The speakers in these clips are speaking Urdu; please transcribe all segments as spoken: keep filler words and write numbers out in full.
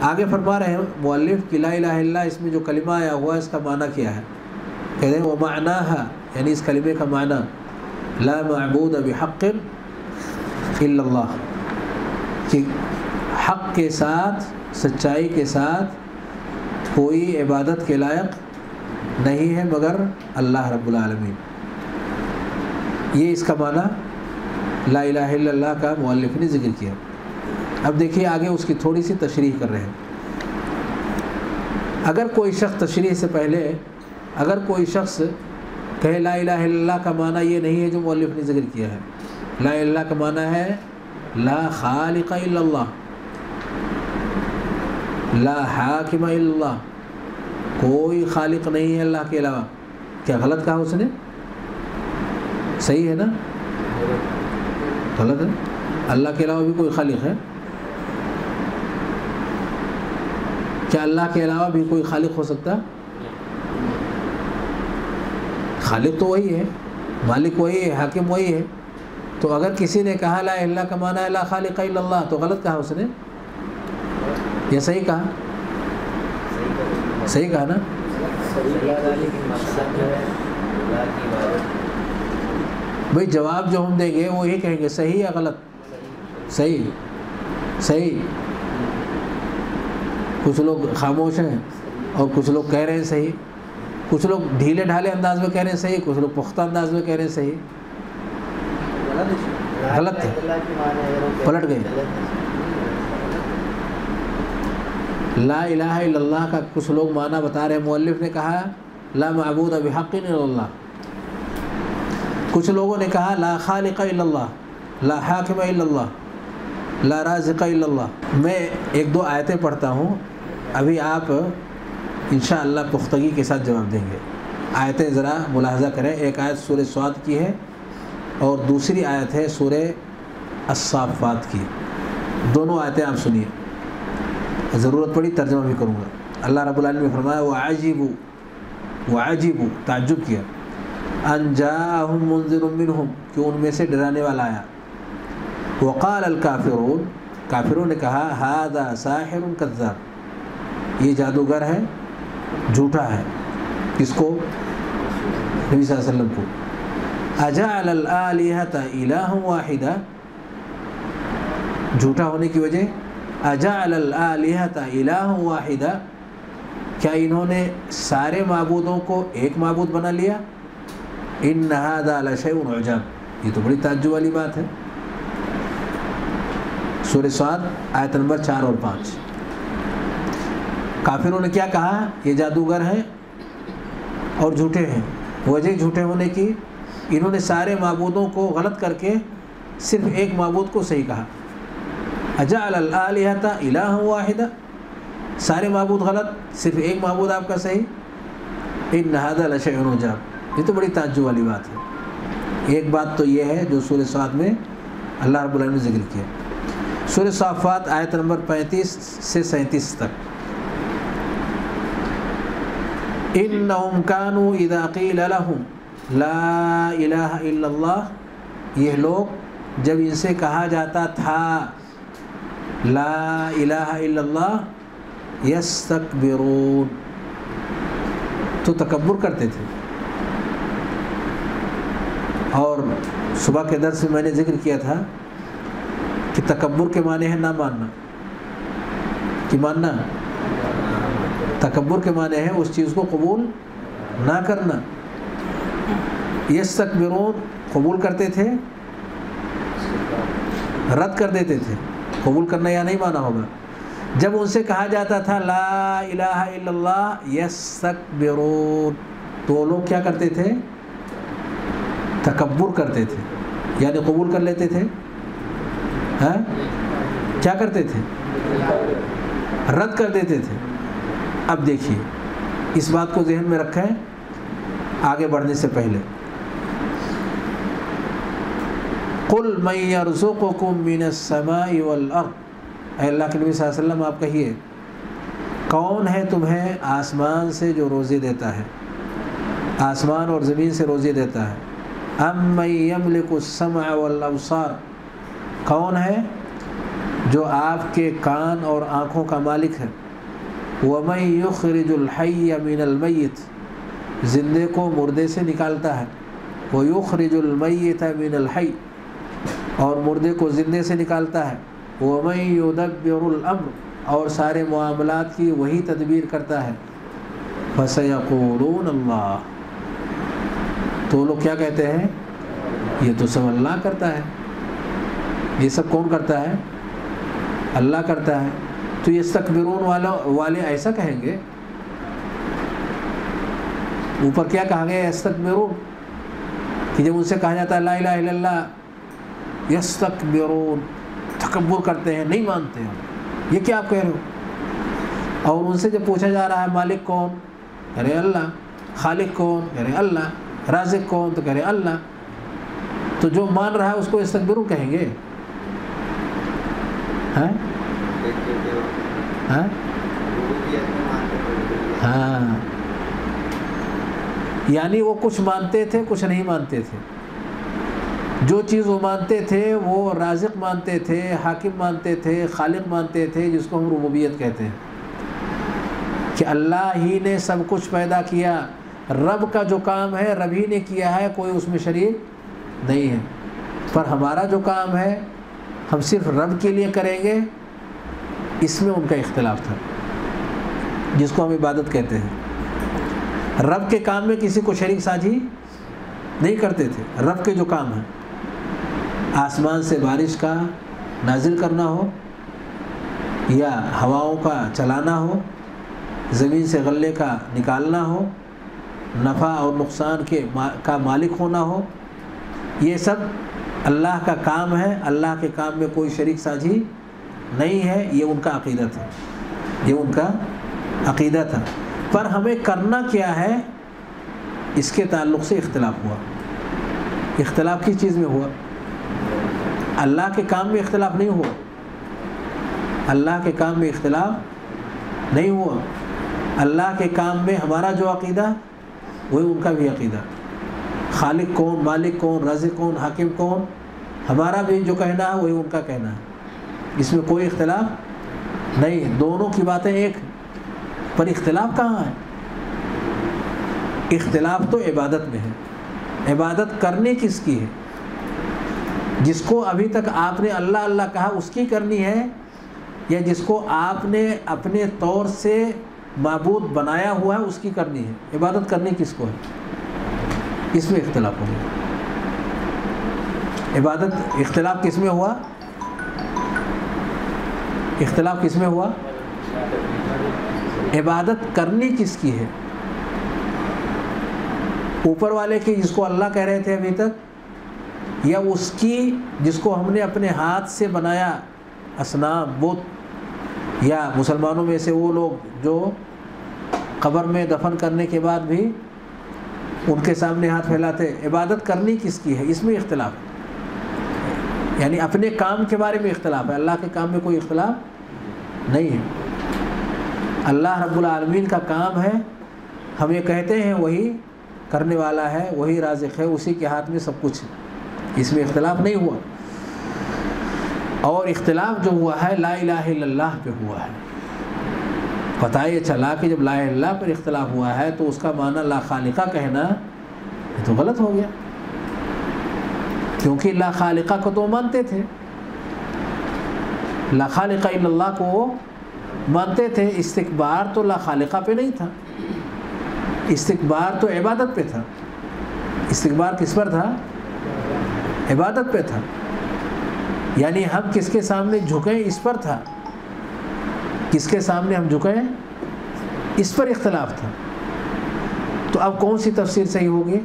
آگے فرما رہے ہیں مؤلف کہ لا الہ الا اللہ اس میں جو کلمہ آیا ہوا اس کا معنی کیا ہے؟ کہتے ہیں وَمَعْنَاهَا یعنی اس کلمے کا معنی لا معبود بحق الا اللہ، کہ حق کے ساتھ سچائی کے ساتھ کوئی عبادت کے لائق نہیں ہے مگر اللہ رب العالمین۔ یہ اس کا معنی لا الہ الا اللہ کا مؤلف نے ذکر کیا۔ اب دیکھیے آگے اس کی تھوڑی سی تشریح کر رہے ہیں۔ اگر کوئی شخص تشریح سے پہلے اگر کوئی شخص کہے لا الہ الا اللہ کا معنی یہ نہیں ہے جو مؤلف نے ذکر کیا ہے، لا الہ الا اللہ کا معنی ہے لا خالق الا اللہ، لا حاکم الا اللہ، کوئی خالق نہیں ہے اللہ کے علاوہ، کیا غلط کہا اس نے؟ صحیح ہے نا؟ غلط ہے؟ اللہ کے علاوہ بھی کوئی خالق ہے؟ کیا اللہ کے علاوہ بھی کوئی خالق ہو سکتا؟ خالق تو وہی ہے، مالک وہی ہے، حاکم وہی ہے۔ تو اگر کسی نے کہا لا الہ الا اللہ کا معنی ہے لا خالق الا اللہ تو غلط کہا اس نے یا صحیح کہا؟ صحیح کہا نا؟ بھئی جواب جو ہم دیں گے وہ یہ کہیں گے صحیح یا غلط؟ صحیح صحیح۔ کچھ لوگ خاموش ہیں اور کچھ لوگ کہہ رہے ہیں صحیح، کچھ لوگ ڈھیلے ڈھالے انداز میں کہہ رہے ہیں صحیح، کچھ لوگ پختہ انداز میں کہہ رہے ہیں صحیح۔ غلط ہے، پلٹ گئے۔ لا الہ الا اللہ کا کچھ لوگ معنی بتا رہے ہیں، مؤلف نے کہا لا معبود بحق الا اللہ، کچھ لوگوں نے کہا لا خالق الا اللہ، لا حاکم الا اللہ، لا رازق الا اللہ۔ میں ایک دو آیتیں پڑھتا ہوں، ابھی آپ انشاءاللہ پختگی کے ساتھ جواب دیں گے۔ آیتیں ذرا ملاحظہ کریں، ایک آیت سورہ صاد کی ہے اور دوسری آیت ہے سورہ الصافات کی، دونوں آیتیں آپ سنیے، ضرورت پڑی ترجمہ بھی کروں گا۔ اللہ رب العالمین نے فرمایا وَعَجِبُوا وَعَجِبُوا تعجب کیا، أَن جَاءَهُم مُنذِرٌ مِّنْهُمْ کہ ان میں سے ڈرانے والا آیا، وَقَالَ الْكَافِرُونَ کافروں نے کہا هَذَا سَاحِرٌ كَذَّابٌ یہ جادوگر ہے، جھوٹا ہے۔ کس کو؟ نبی صلی اللہ علیہ وسلم کو۔ اجعل الآلہۃ الہ واحدہ جھوٹا ہونے کی وجہ، اجعل الآلہۃ الہ واحدہ کیا انہوں نے سارے معبودوں کو ایک معبود بنا لیا؟ ان ھذا لشیء عجاب یہ تو بڑی تعجب والی بات ہے۔ سورہ صاد آیت نمبر چار اور پانچ۔ کافروں نے کیا کہا؟ یہ جادوگر ہیں اور جھوٹے ہیں۔ وجہ جھوٹے ہونے کی، انہوں نے سارے معبودوں کو غلط کر کے صرف ایک معبود کو صحیح کہا۔ اجعل الآلہۃ الہ واحدہ سارے معبود غلط، صرف ایک معبود آپ کا صحیح۔ ان ھذا لشیء عجاب یہ تو بڑی تعجب والی بات ہے۔ ایک بات تو یہ ہے جو سورہ صاد میں اللہ رب العالمین نے ذکر کیا۔ سورہ صافات آیت نمبر پینتیس سے سینتیس تک، انہم کانوا اذا قیل لہم لا الہ الا اللہ یہ لوگ جب ان سے کہا جاتا تھا لا الہ الا اللہ یستکبرون تو تکبر کرتے تھے۔ اور صبح کے درس میں میں نے ذکر کیا تھا کہ تکبر کے معنی ہے نہ ماننا، کہ ماننا، تکبر کے معنی ہے اس چیز کو قبول نہ کرنا۔ یستکبرون قبول کرتے تھے، رد کر دیتے تھے، قبول کرنا یا نہیں مانا ہوگا۔ جب ان سے کہا جاتا تھا لا الہ الا اللہ یستکبرون تو وہ لوگ کیا کرتے تھے؟ تکبر کرتے تھے، یعنی قبول کر لیتے تھے، ہاں کیا کرتے تھے؟ رد کر دیتے تھے۔ اب دیکھیے اس بات کو ذہن میں رکھیں آگے بڑھنے سے پہلے۔ قل من یرزقکم من السماء والارض اے اللہ کے نبی صلی اللہ علیہ وسلم آپ کہیے کون ہے تمہیں آسمان سے جو روزی دیتا ہے، آسمان اور زمین سے روزی دیتا ہے؟ ام من یملک السمع والابصار کون ہے جو آپ کے کان اور آنکھوں کا مالک ہے۔ وَمَن يُخْرِجُ الْحَيَّ مِنَ الْمَيِّتِ، زندے کو مردے سے نکالتا ہے۔ وَيُخْرِجُ الْمَيِّتَ مِنَ الْحَيِّ، اور مردے کو زندے سے نکالتا ہے۔ وَمَن يُدَبِّرُ الْأَمْرَ، اور سارے معاملات کی وہی تدبیر کرتا ہے۔ فَسَيَقُولُونَ اللَّهُ، تو لوگ کیا کہتے ہیں؟ یہ تو سب اللہ کرتا ہے۔ یہ سب کون کرتا ہے؟ اللہ کرتا ہے۔ تو یستکبرون والوں والے ایسا کہیں گے۔ اوپر کیا کہا گیا؟ یستکبرون، کہ جب ان سے کہا جاتا ہے لا الہ الا اللہ، یستکبرون، تکبر کرتے ہیں، نہیں مانتے ہیں۔ یہ کیا آپ کہہ رہے ہو؟ اور ان سے جب پوچھا جا رہا ہے مالک کون؟ کہہ رہے اللہ۔ خالق کون؟ کہہ رہے اللہ۔ رازق کون؟ تو کہہ رہے اللہ۔ تو جو مان رہا ہے اس کو یستکبرون کہیں گے؟ ہاں ہاں ہاں، یعنی وہ کچھ مانتے تھے، کچھ نہیں مانتے تھے۔ جو چیز وہ مانتے تھے وہ رازق مانتے تھے، حاکم مانتے تھے، خالق مانتے تھے، جس کو ہم ربوبیت کہتے ہیں کہ اللہ ہی نے سب کچھ پیدا کیا۔ رب کا جو کام ہے رب ہی نے کیا ہے، کوئی اس میں شریک نہیں ہے۔ پر ہمارا جو کام ہے ہم صرف رب کے لیے کریں گے، اس میں ان کا اختلاف تھا، جس کو ہم عبادت کہتے ہیں۔ رب کے کام میں کسی کو شریک سازی نہیں کرتے تھے۔ رب کے جو کام ہیں، آسمان سے بارش کا نازل کرنا ہو، یا ہواؤں کا چلانا ہو، زمین سے غلے کا نکالنا ہو، نفع اور نقصان کے کا مالک ہونا ہو، یہ سب اللہ کا کام ہے۔ اللہ کے کام میں کوئی شریک سازی نہیں ہے، یہ ان کا عقیدہ تھا، یہ ان کا عقیدہ تھا۔ پر ہمیں کرنا کیا ہے، اس کے تعلق سے اختلاف ہوا۔ اختلاف کس چیز میں ہوا؟ اللہ کے کام میں اختلاف نہیں ہوا، اللہ کے کام میں اختلاف نہیں ہوا۔ اللہ کے کام میں ہمارا جو عقیدہ وہی ان کا بھی عقیدہ۔ خالق کون، مالک کون، رازق کون، حاکم کون، ہمارا بھی جو کہنا ہے وہی ان کا کہنا ہے۔ اس میں کوئی اختلاف نہیں، دونوں کی باتیں ایک۔ پر اختلاف کہاں ہے؟ اختلاف تو عبادت میں ہے۔ عبادت کرنے کس کی ہے؟ جس کو ابھی تک آپ نے اللہ اللہ کہا اس کی کرنی ہے، یا جس کو آپ نے اپنے طور سے معبود بنایا ہوا ہے اس کی کرنی ہے؟ عبادت کرنی کس کو ہے؟ اس میں اختلاف ہو گیا۔ عبادت اختلاف کس میں ہوا؟ اختلاف کس میں ہوا؟ عبادت کرنی کس کی ہے؟ اوپر والے کی جس کو اللہ کہہ رہے تھے ابھی تک، یا اس کی جس کو ہم نے اپنے ہاتھ سے بنایا، اصنام، بت، یا مسلمانوں میں سے وہ لوگ جو قبر میں دفن کرنے کے بعد بھی ان کے سامنے ہاتھ پھیلاتے۔ عبادت کرنی کس کی ہے؟ اس میں اختلاف ہے، یعنی اپنے کام کے بارے میں اختلاف ہے، اللہ کے کام میں کوئی اختلاف نہیں ہے۔ اللہ رب العالمین کا کام ہے، ہم یہ کہتے ہیں وہی کرنے والا ہے، وہی رازق ہے، اسی کے ہاتھ میں سب کچھ ہے، اس میں اختلاف نہیں ہوا۔ اور اختلاف جو ہوا ہے لا الہ الا اللہ پہ ہوا ہے۔ پتہ یہ چلا کہ جب لا الہ الا اللہ پر اختلاف ہوا ہے تو اس کا معنی لا خالقہ کہنا یہ تو غلط ہو گیا، کیونکہ لا خالقہ کو تو مانتے تھے، لا خالقہ الا اللہ کو مانتے تھے۔ استکبار تو لا خالقہ پہ نہیں تھا، استکبار تو عبادت پہ تھا۔ استکبار کس پر تھا؟ عبادت پہ تھا، یعنی ہم کس کے سامنے جھکیں اس پر تھا، کس کے سامنے ہم جھکیں اس پر اختلاف تھا۔ تو اب کون سی تفسیر صحیح ہوگی؟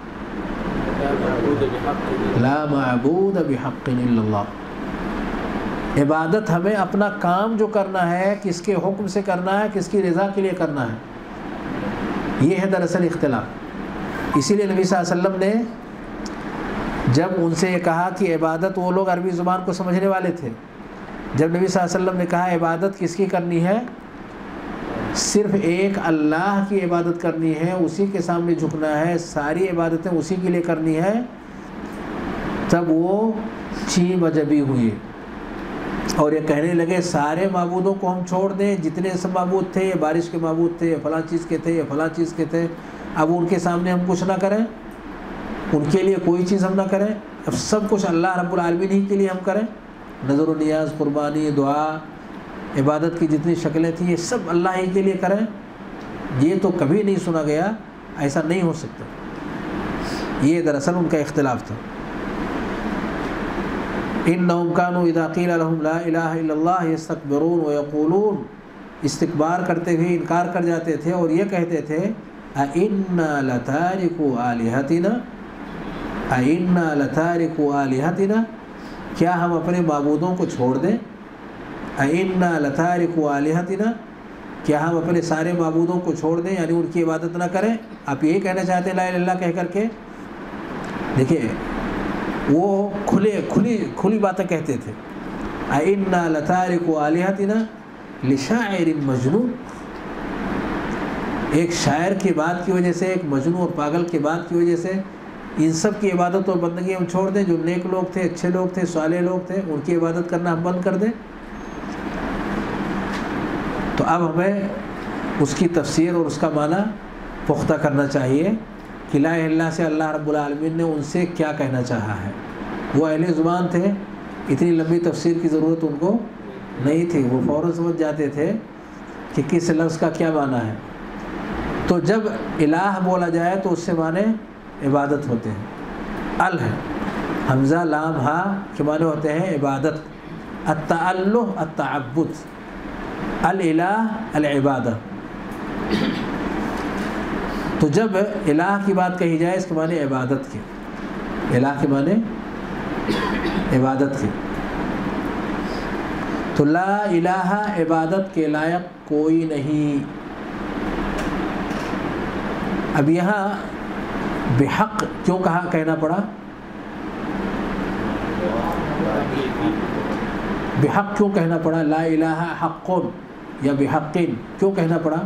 لا معبود بحق الا اللہ۔ عبادت ہمیں اپنا کام جو کرنا ہے کس کے حکم سے کرنا ہے، کس کی رضا کے لیے کرنا ہے، یہ ہے دراصل اختلاف۔ اسی لیے نبی صلی اللہ علیہ وسلم نے جب ان سے یہ کہا کہ عبادت، وہ لوگ عربی زبان کو سمجھنے والے تھے، جب نبی صلی اللہ علیہ وسلم نے کہا عبادت کس کی کرنی ہے، صرف ایک اللہ کی عبادت کرنی ہے، اسی کے سامنے جھکنا ہے، ساری عبادتیں اسی کے لیے کرنی ہے، تب وہ چین بجبی ہوئی اور یہ کہنے لگے سارے معبودوں کو ہم چھوڑ دیں، جتنے سب معبود تھے، یہ بارش کے معبود تھے، یہ فلاں چیز کے تھے، یہ فلاں چیز کے تھے، اب ان کے سامنے ہم کچھ نہ کریں، ان کے لیے کوئی چیز ہم نہ کریں، اب سب کچھ اللہ رب العالمین ہی کے لیے ہم کریں، نظر و نیاز، قربانی، دعا، عبادت کی جتنی شکلیں تھیں یہ سب اللہ ہی کے لیے کریں، یہ تو کبھی نہیں سنا گیا، ایسا نہیں ہو سکتا۔ یہ دراصل ان کا اختلاف تھا۔ انہم کانوا اذا قیل لهم لا الہ الا اللہ یستکبرون ویقولون، استکبار کرتے ہوئے انکار کر جاتے تھے اور یہ کہتے تھے اَإِنَّا لَتَارِكُوا آلِهَتِنَا اَإِنَّا لَتَارِكُوا آلِهَتِنَا، کیا ہم اپنے معبودوں کو چھوڑ دیں؟ اَإِنَّا لَتَارِكُوا آلِهَتِنَا، کیا ہم اپنے سارے معبودوں کو چھوڑ دیں، یعنی ان کی عبادت نہ کریں؟ آپ یہی کہنا چاہتے ہیں لا الہ الا اللہ کہہ کر کے؟ دیکھیے وہ کھلے کھلی کھلی باتیں کہتے تھے، اَإِنَّا لَتَارِكُوا آلِهَتِنَا لِشَاعِرٍ مَجْنُونٍ، ایک شاعر کی بات کی وجہ سے، ایک مجنون اور پاگل کی بات کی وجہ سے ان سب کی عبادت اور بندگی ہم چھوڑ دیں، جو نیک لوگ تھے، اچھے لوگ تھے، صالح لوگ تھے، ان کی عبادت کرنا ہم بند کر دیں؟ تو اب ہمیں اس کی تفسیر اور اس کا معنی پختہ کرنا چاہیے کہ لا الہ الا اللہ سے اللہ رب العالمین نے ان سے کیا کہنا چاہا ہے۔ وہ اہل زبان تھے، اتنی لمبی تفسیر کی ضرورت ان کو نہیں تھی، وہ فوراً سمجھ جاتے تھے کہ کس لفظ کا کیا معنی ہے۔ تو جب الہ بولا جائے تو اس سے معنی عبادت ہوتے ہیں، ال ہے، حمزہ لام ہا کے معنی ہوتے ہیں عبادت، التعلق التعبد، الالہ العبادہ۔ تو جب الہ کی بات کہی جائے اس کے معنی عبادت کی، الہ کے معنی عبادت کی۔ تو لا الہ عبادت کے لائق کوئی نہیں۔ اب یہاں بحق کیوں کہا کہنا پڑا؟ بحق کیوں کہنا پڑا؟ لا الہ حق یا بحقین کیوں کہنا پڑا؟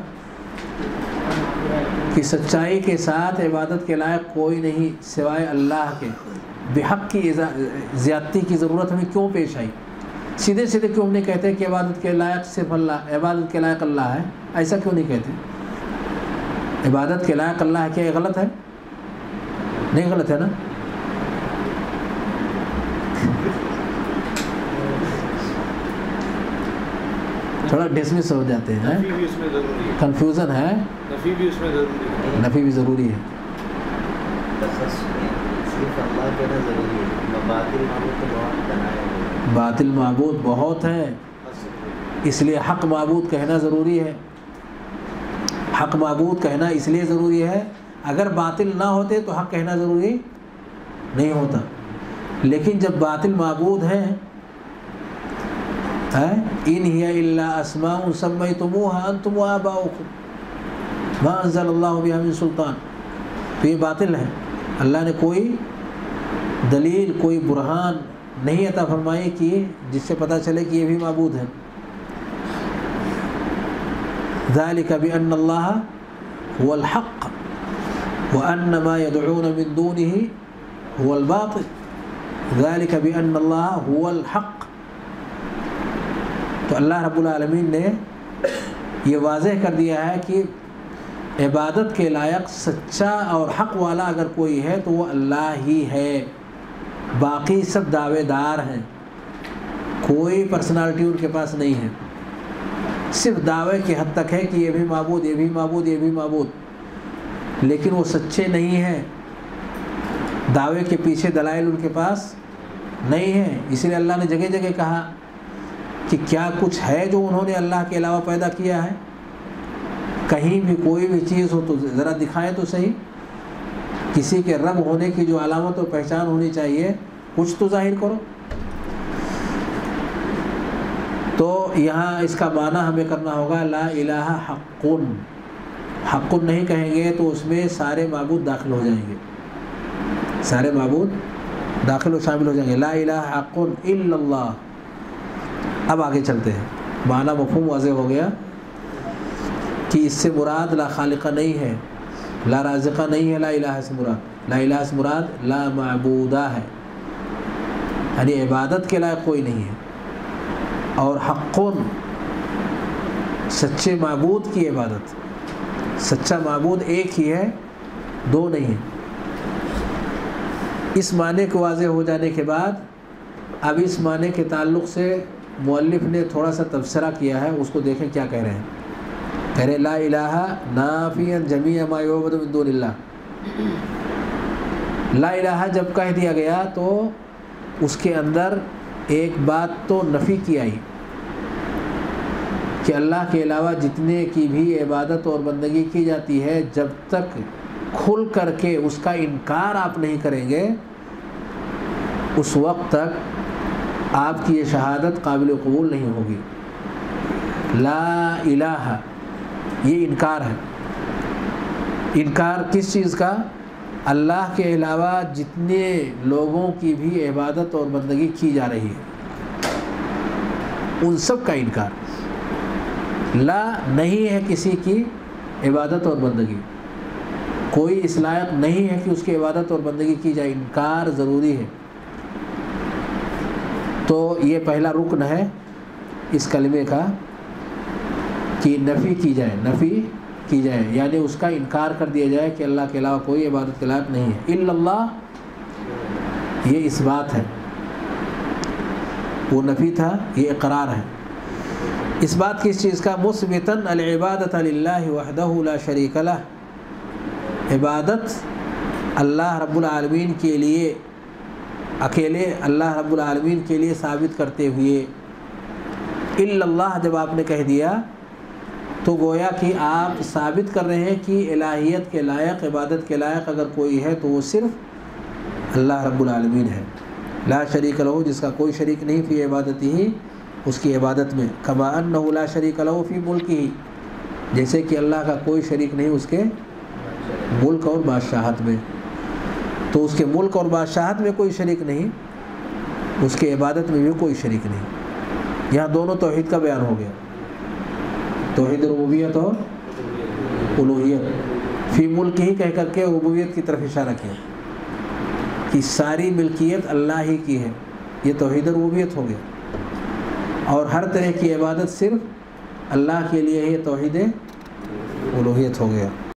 کہ سچائی کے ساتھ عبادت کے لائق کوئی نہیں سوائے اللہ کے۔ بحق کی زیادتی کی ضرورت ہمیں کیوں پیش آئی؟ سیدھے سیدھے کیوں نہیں کہتے کہ عبادت کے لائق صرف اللہ، عبادت کے لائق اللہ ہے؟ ایسا کیوں نہیں کہتے؟ عبادت کے لائق اللہ ہے، کیا یہ غلط ہے؟ نہیں غلط ہے نا؟ تھوڑا ڈسمس ہو جاتے ہیں، کنفیوژن ہے، نفی بھی ضروری ہے۔ باطل معبود بہت ہیں، اس لیے حق معبود کہنا ضروری ہے۔ حق معبود کہنا اس لیے ضروری ہے، اگر باطل نہ ہوتے تو حق کہنا ضروری نہیں ہوتا۔ لیکن جب باطل معبود ہیں، ان ہی الا اسماء سمیتموها انتم وآباؤکم ما انزل اللہ بہا من سلطان، تو یہ باطل ہے، اللہ نے کوئی دلیل، کوئی برہان نہیں عطا فرمائی کہ جس سے پتہ چلے کہ یہ بھی معبود ہے۔ ذالک بأن اللہ هو الحق وأن ما يدعون من دونه هو الباطل، ذالک بأن اللہ هو الحق۔ تو اللہ رب العالمین نے یہ واضح کر دیا ہے کہ عبادت کے لائق سچا اور حق والا اگر کوئی ہے تو وہ اللہ ہی ہے، باقی سب دعوے دار ہیں، کوئی پرسنالٹی ان کے پاس نہیں ہے، صرف دعوے کی حد تک ہے کہ یہ بھی معبود، یہ بھی معبود، یہ بھی معبود، لیکن وہ سچے نہیں ہیں، دعوے کے پیچھے دلائل ان کے پاس نہیں ہیں۔ اسی لیے اللہ نے جگہ جگہ کہا کہ کیا کچھ ہے جو انہوں نے اللہ کے علاوہ پیدا کیا ہے؟ کہیں بھی کوئی بھی چیز ہو تو ذرا دکھائیں تو صحیح، کسی کے رب ہونے کی جو علامت و پہچان ہونی چاہیے کچھ تو ظاہر کرو۔ تو یہاں اس کا معنی ہمیں کرنا ہوگا لا الہ حق، حق نہیں کہیں گے تو اس میں سارے معبود داخل ہو جائیں گے، سارے معبود داخل و شامل ہو جائیں گے۔ لا الہ حق الا اللہ۔ اب آگے چلتے ہیں، معنی مفہوم واضح ہو گیا کہ اس سے مراد لا خالقہ نہیں ہے، لا رازقہ نہیں ہے، لا الہ سے مراد، لا الہ سے مراد لا معبودہ ہے، یعنی عبادت کے لائق کوئی نہیں ہے۔ اور حقٌ سچے معبود کی عبادت. سچا معبود ایک ہی ہے، دو نہیں ہے. اس معنی کو واضح ہو جانے کے بعد اب اس معنی کے تعلق سے مؤلف نے تھوڑا سا تبصرہ کیا ہے، اس کو دیکھیں کیا کہہ رہے ہیں. کہہ رہے لا الہ نافیا جمیع ما یعبد من دون اللہ. لا الہ جب کہہ دیا گیا تو اس کے اندر ایک بات تو نفی کی آئی کہ اللہ کے علاوہ جتنے کی بھی عبادت اور بندگی کی جاتی ہے، جب تک کھل کر کے اس کا انکار آپ نہیں کریں گے اس وقت تک آپ کی یہ شہادت قابل قبول نہیں ہوگی. لا الہ یہ انکار ہے. انکار کس چیز کا؟ اللہ کے علاوہ جتنے لوگوں کی بھی عبادت اور بندگی کی جا رہی ہے ان سب کا انکار. لا نہیں ہے کسی کی عبادت اور بندگی، کوئی اس لائق نہیں ہے کہ اس کی عبادت اور بندگی کی جائے، انکار ضروری ہے. تو یہ پہلا رکن ہے اس کلمے کا کہ نفی کی جائے، نفی کی جائے یعنی اس کا انکار کر دیا جائے کہ اللہ کے علاوہ کوئی عبادت کے لائق نہیں ہے. الا اللہ یہ اس بات ہے، وہ نفی تھا، یہ اقرار ہے. اس بات کس چیز کا؟ مثبتاً العبادۃ للہ وحدہ لا شریک لہ. عبادت اللہ رب العالمین کے لیے اکیلے اللہ رب العالمین کے لیے ثابت کرتے ہوئے الا اللہ جب آپ نے کہہ دیا تو گویا کہ آپ ثابت کر رہے ہیں کہ الہیت کے لائق، عبادت کے لائق اگر کوئی ہے تو وہ صرف اللہ رب العالمین ہے. لا شریک لہ جس کا کوئی شریک نہیں فی عبادتہ اس کی عبادت میں. کما انہ لا شریک لہ فی ملکہ جیسے کہ اللہ کا کوئی شریک نہیں اس کے ملک اور بادشاہت میں. تو اس کے ملک اور بادشاہت میں کوئی شریک نہیں، اس کے عبادت میں بھی کوئی شریک نہیں. یہاں دونوں توحید کا بیان ہو گیا، توحید ربوبیت اور الوہیت. فی ملک ہی کہہ کر کے ربوبیت کی طرف اشارہ کیا کہ ساری ملکیت اللہ ہی کی ہے، یہ توحید ربوبیت ہو گیا. اور ہر طرح کی عبادت صرف اللہ کے لیے ہے، یہ توحید الوہیت ہو گیا.